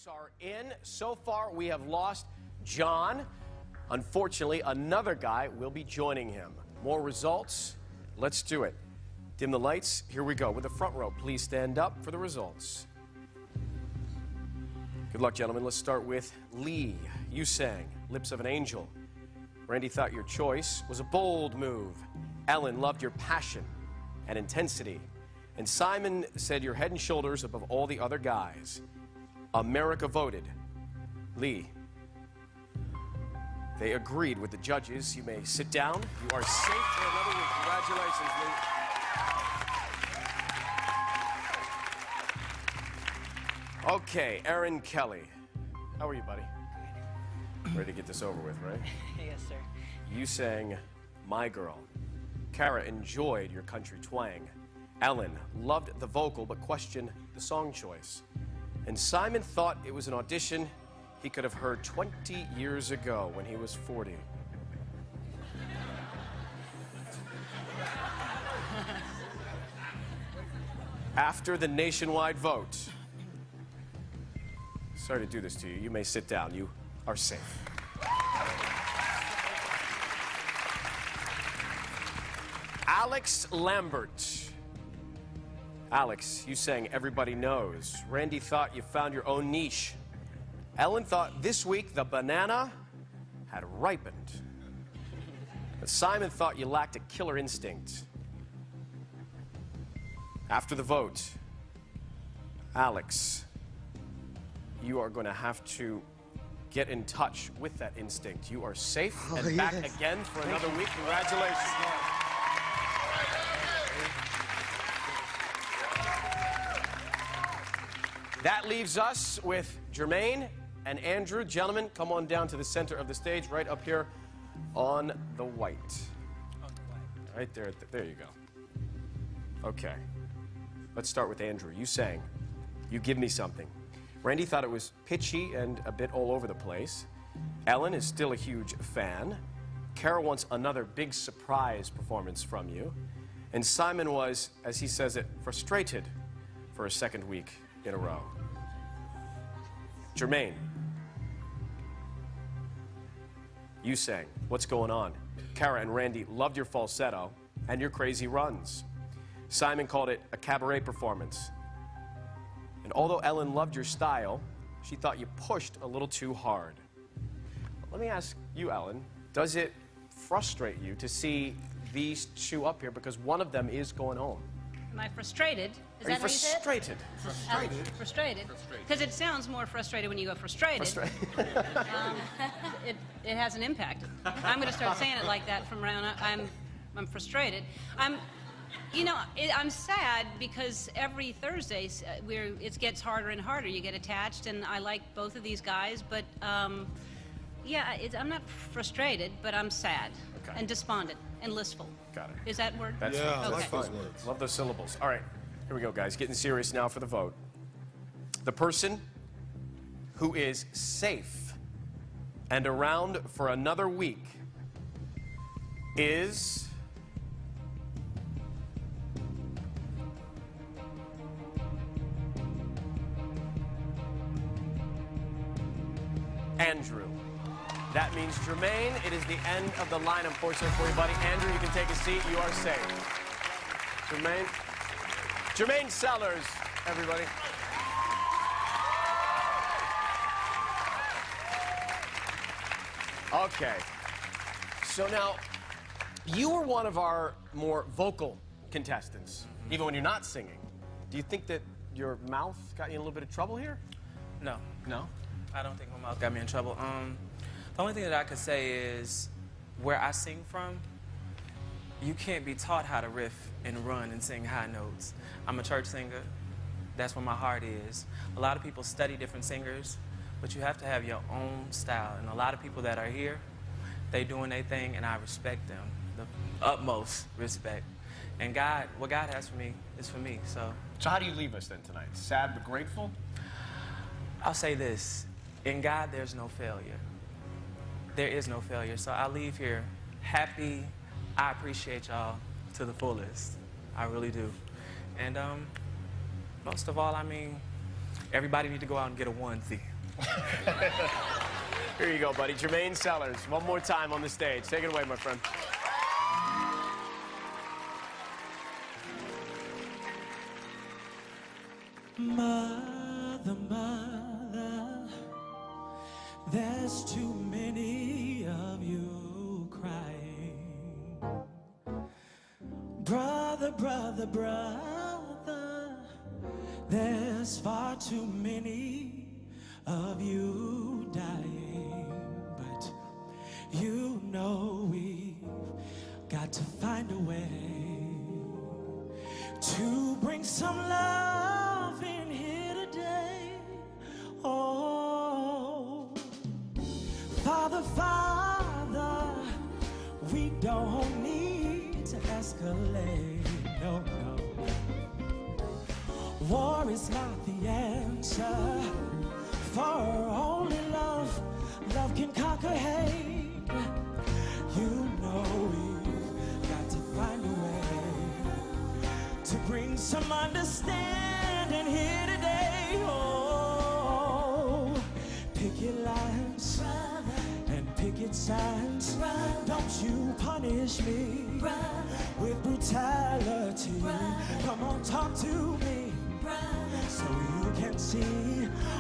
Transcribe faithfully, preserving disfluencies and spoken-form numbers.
votes are in. So far, we have lost John. Unfortunately, another guy will be joining him. More results. Let's do it. Dim the lights. Here we go. With the front row, please stand up for the results. Good luck, gentlemen. Let's start with Lee. You sang Lips of an Angel. Randy thought your choice was a bold move. Ellen loved your passion and intensity. And Simon said you're head and shoulders above all the other guys. America voted. Lee. They agreed with the judges. You may sit down. You are safe for another week. Congratulations, Lee. Okay, Aaron Kelly. How are you, buddy? Ready to get this over with, right? Yes, sir. You sang My Girl. Kara enjoyed your country twang. Ellen loved the vocal but questioned the song choice. And Simon thought it was an audition he could have heard twenty years ago when he was forty. After the nationwide vote, sorry to do this to you. You may sit down. You are safe. Alex Lambert. Alex, you sang Everybody Knows. Randy thought you found your own niche. Ellen thought this week the banana had ripened. But Simon thought you lacked a killer instinct. After the vote, Alex, you are going to have to get in touch with that instinct. You are safe and oh, back yes. again for another week. Congratulations. That leaves us with Jermaine and Andrew. Gentlemen, come on down to the center of the stage, right up here on the white. On the white. Right there. There you go. Okay. Let's start with Andrew. You sang You Give Me Something. Randy thought it was pitchy and a bit all over the place. Ellen is still a huge fan. Kara wants another big surprise performance from you. And Simon was, as he says it, frustrated for a second week in a row. Jermaine, you sang What's Going On. Kara and Randy loved your falsetto and your crazy runs. Simon called it a cabaret performance. And although Ellen loved your style, she thought you pushed a little too hard. Let me ask you, Ellen, does it frustrate you to see these two up here because one of them is going home? Am I frustrated? Is Are that you how you say it? frustrated? Frustrated. Uh, frustrated. Because it sounds more frustrated when you go frustrated. Frustra- um, it, it has an impact. I'm going to start saying it like that from around. I'm, I'm frustrated. I'm, you know, it, I'm sad because every Thursday uh, we're, it gets harder and harder. You get attached, and I like both of these guys, but um, yeah, it, I'm not frustrated, but I'm sad Okay. and despondent and listful. Got it. Is that word? That's Yeah, I okay. like those words. Love those syllables. All right, here we go, guys. Getting serious now for the vote. The person who is safe and around for another week is Andrew. That means Jermaine. It is the end of the line, unfortunately for you, buddy. Andrew, you can take a seat. You are safe. Jermaine. Jermaine Sellers, everybody. Okay. So now, you were one of our more vocal contestants, even when you're not singing. Do you think that your mouth got you in a little bit of trouble here? No, No? I don't think my mouth got me in trouble. Um, the only thing that I could say is where I sing from, you can't be taught how to riff and run and sing high notes. I'm a church singer. That's where my heart is. A lot of people study different singers, but you have to have your own style. And a lot of people that are here, they doing their thing, and I respect them, the utmost respect. And God, what God has for me is for me, so. So how do you leave us then tonight? Sad but grateful? I'll say this, in God there's no failure. There is no failure, so I leave here happy. I appreciate y'all to the fullest, I really do. And um, most of all, I mean, everybody need to go out and get a onesie. Here you go, buddy. Jermaine Sellers, one more time on the stage. Take it away, my friend. Mother, mother, there's too many of you crying. Brother, brother, brother, there's far too many of you dying. But you know we've got to find a way to bring some love in here today. Oh, Father, Father, we don't need to escalate, no, no. War is not the answer, for only love, love can conquer hate. You know we've got to find a way to bring some understanding here today. Oh, picket lines and picket signs. Don't you punish me with brutality. Come on, talk to me so you can see